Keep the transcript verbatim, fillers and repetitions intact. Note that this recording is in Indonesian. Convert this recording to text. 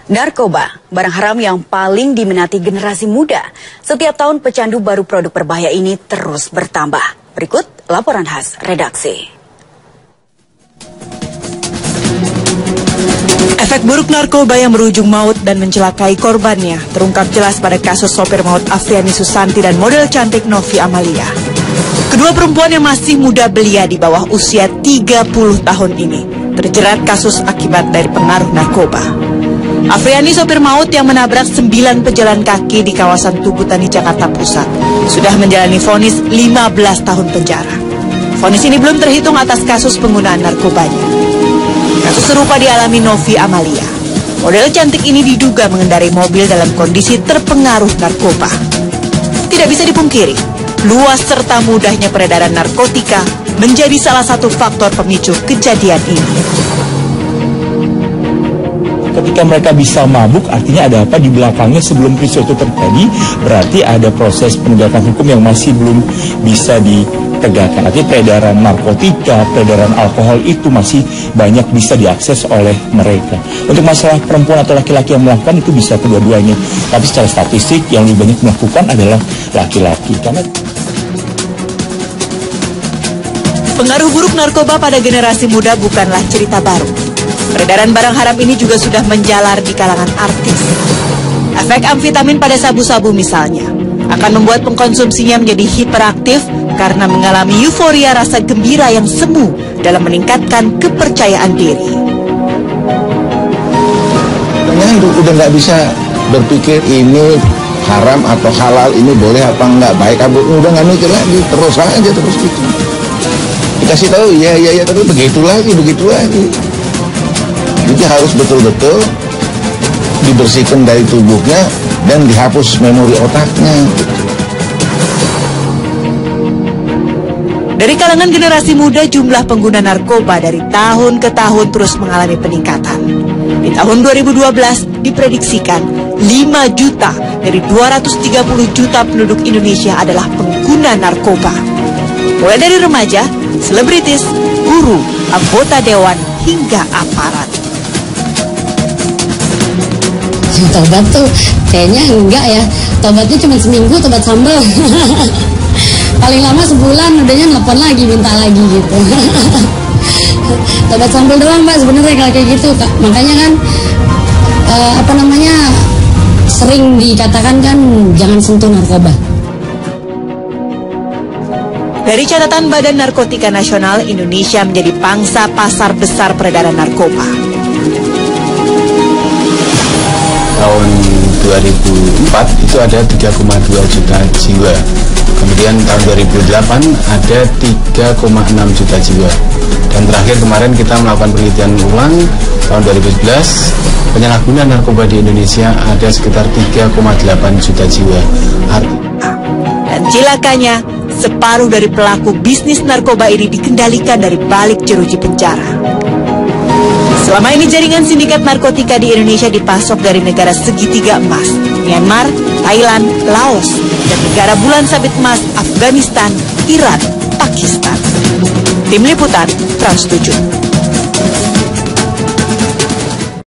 Narkoba, barang haram yang paling diminati generasi muda. Setiap tahun pecandu baru produk berbahaya ini terus bertambah. Berikut laporan khas redaksi. Efek buruk narkoba yang berujung maut dan mencelakai korbannya terungkap jelas pada kasus sopir maut Afriani Susanti dan model cantik Novi Amalia. Kedua perempuan yang masih muda belia di bawah usia tiga puluh tahun ini terjerat kasus akibat dari pengaruh narkoba. Afriani, sopir maut yang menabrak sembilan pejalan kaki di kawasan Tugu Tani, Jakarta Pusat, sudah menjalani vonis lima belas tahun penjara. Vonis ini belum terhitung atas kasus penggunaan narkobanya. Kasus serupa dialami Novi Amalia. Model cantik ini diduga mengendarai mobil dalam kondisi terpengaruh narkoba. Tidak bisa dipungkiri, luas serta mudahnya peredaran narkotika menjadi salah satu faktor pemicu kejadian ini. Ketika mereka bisa mabuk, artinya ada apa di belakangnya sebelum peristiwa itu terjadi, berarti ada proses penegakan hukum yang masih belum bisa ditegakkan. Artinya peredaran narkotika, peredaran alkohol itu masih banyak bisa diakses oleh mereka. Untuk masalah perempuan atau laki-laki yang melakukan itu bisa kedua-duanya. Tapi secara statistik yang lebih banyak melakukan adalah laki-laki. Karena pengaruh buruk narkoba pada generasi muda bukanlah cerita baru. Peredaran barang haram ini juga sudah menjalar di kalangan artis. Efek amfetamin pada sabu-sabu misalnya akan membuat pengkonsumsinya menjadi hiperaktif karena mengalami euforia rasa gembira yang semu dalam meningkatkan kepercayaan diri. Makanya udah nggak bisa berpikir ini haram atau halal, ini boleh apa nggak, baik apa, udah nggak mikir lagi, terus aja terus gitu. Dikasih tahu, ya ya ya, tapi begitu lagi, begitu lagi. Jadi harus betul-betul dibersihkan dari tubuhnya dan dihapus memori otaknya. Dari kalangan generasi muda, jumlah pengguna narkoba dari tahun ke tahun terus mengalami peningkatan. Di tahun dua ribu dua belas diprediksikan lima juta dari dua ratus tiga puluh juta penduduk Indonesia adalah pengguna narkoba. Mulai dari remaja, selebritis, guru, anggota dewan, hingga aparat. Tobat tuh kayaknya enggak ya, tobatnya cuma seminggu, tobat sambal. Paling lama sebulan, udahnya nelfon lagi, minta lagi gitu. Tobat sambal doang mbak sebenarnya kalau kayak gitu. Makanya kan uh, apa namanya sering dikatakan kan jangan sentuh narkoba. Dari catatan Badan Narkotika Nasional, Indonesia menjadi pangsa pasar besar peredaran narkoba. Tahun dua ribu empat itu ada tiga koma dua juta jiwa. Kemudian tahun dua ribu delapan ada tiga koma enam juta jiwa. Dan terakhir kemarin kita melakukan penelitian ulang tahun dua ribu sebelas, penyalahguna narkoba di Indonesia ada sekitar tiga koma delapan juta jiwa. Dan cilakanya, separuh dari pelaku bisnis narkoba ini dikendalikan dari balik jeruji penjara. Selama ini jaringan sindikat narkotika di Indonesia dipasok dari negara segitiga emas, Myanmar, Thailand, Laos, dan negara bulan sabit emas, Afghanistan, Iran, Pakistan. Tim Liputan, Trans tujuh.